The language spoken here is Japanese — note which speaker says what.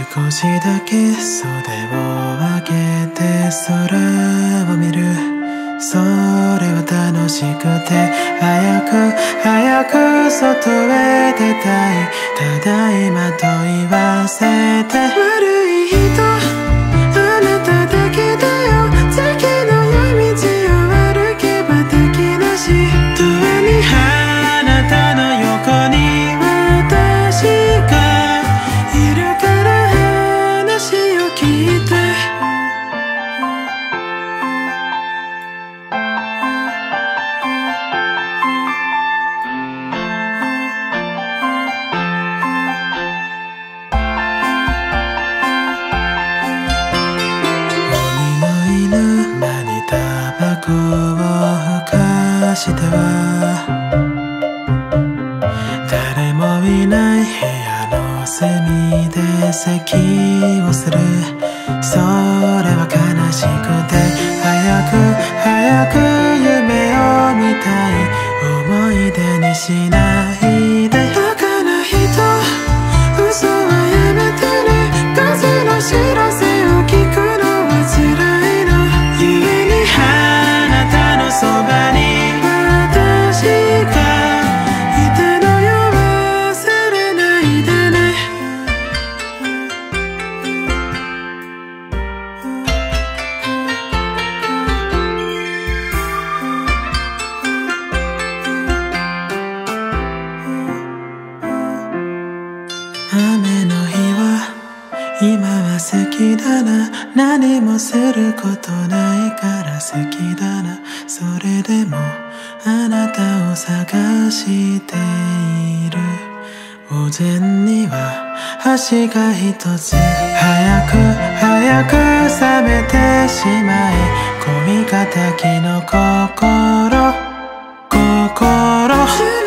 Speaker 1: 少しだけ袖を上げて空を見る。それは楽しくて早く早く外へ出たい。ただいまと言わせて。悪い人あなただけだよ。先の良い道を歩けば敵なし。ドアにあなたの横に私がいるから話を聞いて。タバコをふかしては誰もいない部屋の隅で咳をする。それは悲しくて早く早く夢を見たい。思い出にしないで。バカな人嘘はやめてね。風の知らせを聞くのは辛いの。故にそばに私がいたのよ。忘れないでね。雨の日は今は好きだな。何もすることないから好きだな。それでもあなたを探している。お膳には箸が一つ。早く早く冷めてしまえ。恋敵の心